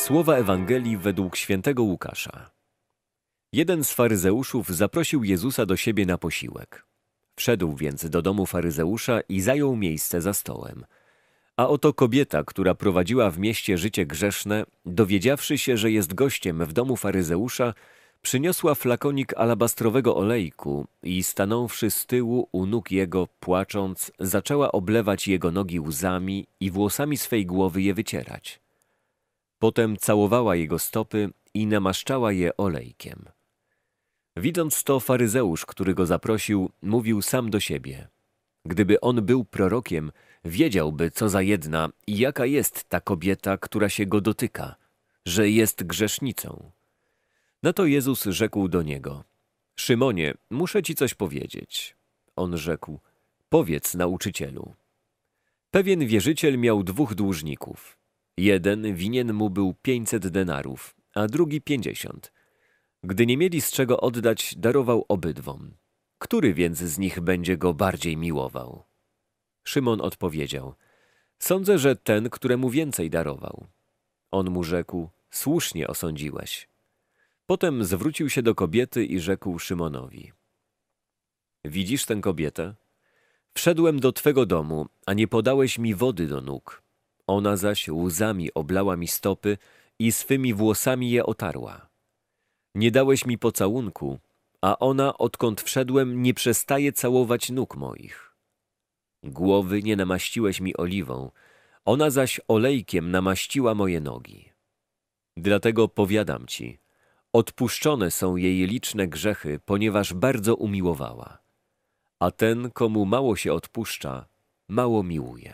Słowa Ewangelii według świętego Łukasza. Jeden z faryzeuszów zaprosił Jezusa do siebie na posiłek. Wszedł więc do domu faryzeusza i zajął miejsce za stołem. A oto kobieta, która prowadziła w mieście życie grzeszne, dowiedziawszy się, że jest gościem w domu faryzeusza, przyniosła flakonik alabastrowego olejku i stanąwszy z tyłu u nóg jego, płacząc, zaczęła oblewać jego nogi łzami i włosami swej głowy je wycierać. Potem całowała jego stopy i namaszczała je olejkiem. Widząc to, faryzeusz, który go zaprosił, mówił sam do siebie: gdyby on był prorokiem, wiedziałby, co za jedna i jaka jest ta kobieta, która się go dotyka, że jest grzesznicą. Na to Jezus rzekł do niego: Szymonie, muszę ci coś powiedzieć. On rzekł: powiedz, nauczycielu. Pewien wierzyciel miał 2 dłużników. Jeden winien mu był 500 denarów, a drugi 50. Gdy nie mieli z czego oddać, darował obydwom. Który więc z nich będzie go bardziej miłował? Szymon odpowiedział: sądzę, że ten, któremu więcej darował. On mu rzekł: słusznie osądziłeś. Potem zwrócił się do kobiety i rzekł Szymonowi: widzisz tę kobietę? Wszedłem do twego domu, a nie podałeś mi wody do nóg. Ona zaś łzami oblała mi stopy i swymi włosami je otarła. Nie dałeś mi pocałunku, a ona, odkąd wszedłem, nie przestaje całować nóg moich. Głowy nie namaściłeś mi oliwą, ona zaś olejkiem namaściła moje nogi. Dlatego powiadam ci, odpuszczone są jej liczne grzechy, ponieważ bardzo umiłowała. A ten, komu mało się odpuszcza, mało miłuje.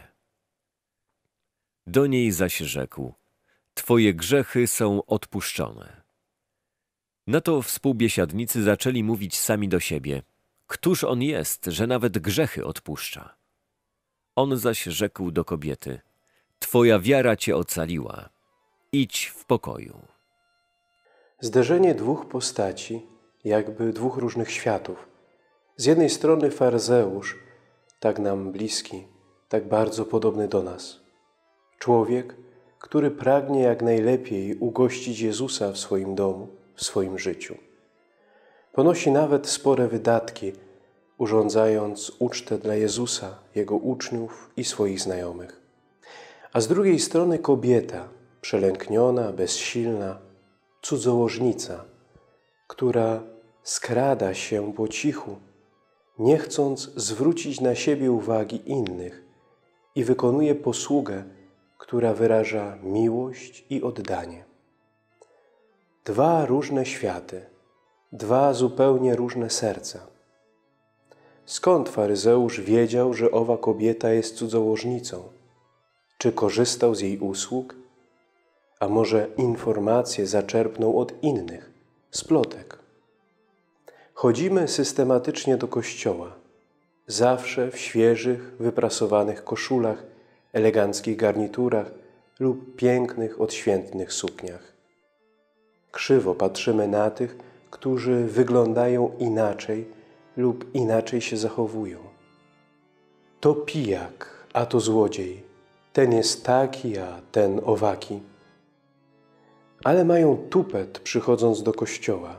Do niej zaś rzekł: twoje grzechy są odpuszczone. Na to współbiesiadnicy zaczęli mówić sami do siebie: któż on jest, że nawet grzechy odpuszcza? On zaś rzekł do kobiety: twoja wiara cię ocaliła. Idź w pokoju. Zderzenie 2 postaci, jakby 2 różnych światów. Z jednej strony faryzeusz, tak nam bliski, tak bardzo podobny do nas. Człowiek, który pragnie jak najlepiej ugościć Jezusa w swoim domu, w swoim życiu. Ponosi nawet spore wydatki, urządzając ucztę dla Jezusa, Jego uczniów i swoich znajomych. A z drugiej strony kobieta, przelękniona, bezsilna, cudzołożnica, która skrada się po cichu, nie chcąc zwrócić na siebie uwagi innych i wykonuje posługę, która wyraża miłość i oddanie. 2 różne światy, 2 zupełnie różne serca. Skąd faryzeusz wiedział, że owa kobieta jest cudzołożnicą? Czy korzystał z jej usług? A może informacje zaczerpnął od innych, z plotek? Chodzimy systematycznie do kościoła, zawsze w świeżych, wyprasowanych koszulach, eleganckich garniturach lub pięknych, odświętnych sukniach. Krzywo patrzymy na tych, którzy wyglądają inaczej lub inaczej się zachowują. To pijak, a to złodziej. Ten jest taki, a ten owaki. Ale mają tupet, przychodząc do kościoła.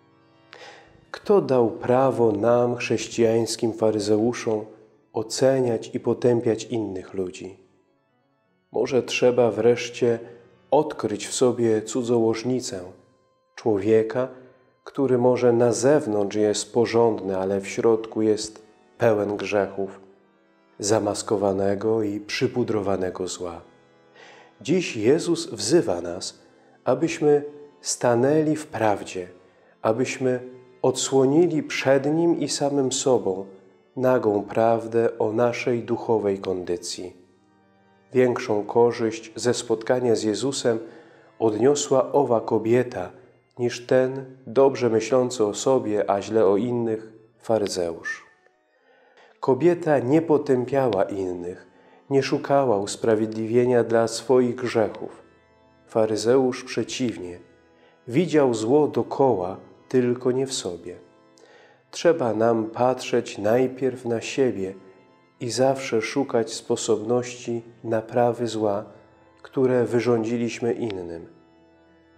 Kto dał prawo nam, chrześcijańskim faryzeuszom, oceniać i potępiać innych ludzi? Może trzeba wreszcie odkryć w sobie cudzołożnicę, człowieka, który może na zewnątrz jest porządny, ale w środku jest pełen grzechów, zamaskowanego i przypudrowanego zła. Dziś Jezus wzywa nas, abyśmy stanęli w prawdzie, abyśmy odsłonili przed Nim i samym sobą nagą prawdę o naszej duchowej kondycji. Większą korzyść ze spotkania z Jezusem odniosła owa kobieta niż ten dobrze myślący o sobie, a źle o innych faryzeusz. Kobieta nie potępiała innych, nie szukała usprawiedliwienia dla swoich grzechów. Faryzeusz przeciwnie, widział zło dokoła, tylko nie w sobie. Trzeba nam patrzeć najpierw na siebie i zawsze szukać sposobności naprawy zła, które wyrządziliśmy innym.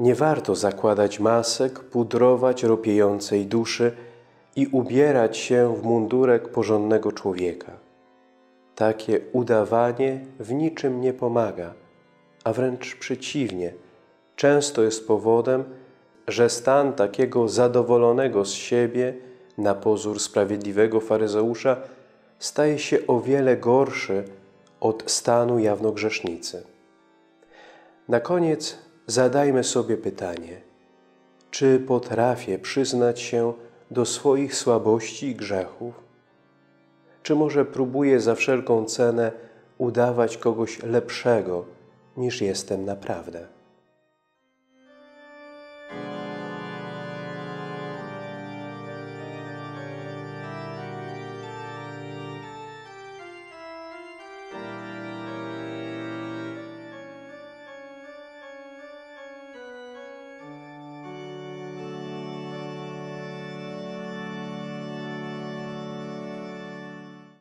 Nie warto zakładać masek, pudrować ropiejącej duszy i ubierać się w mundurek porządnego człowieka. Takie udawanie w niczym nie pomaga, a wręcz przeciwnie, często jest powodem, że stan takiego zadowolonego z siebie, na pozór sprawiedliwego faryzeusza, staje się o wiele gorszy od stanu jawnogrzesznicy. Na koniec zadajmy sobie pytanie, czy potrafię przyznać się do swoich słabości i grzechów? Czy może próbuję za wszelką cenę udawać kogoś lepszego, niż jestem naprawdę?